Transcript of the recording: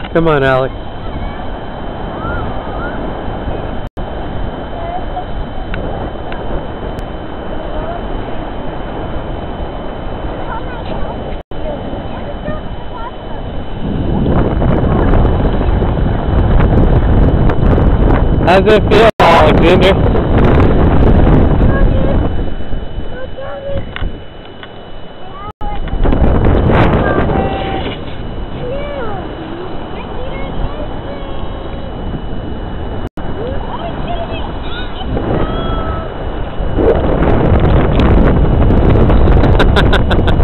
Come on, Alex. How does it feel, Alexander? Ha ha ha.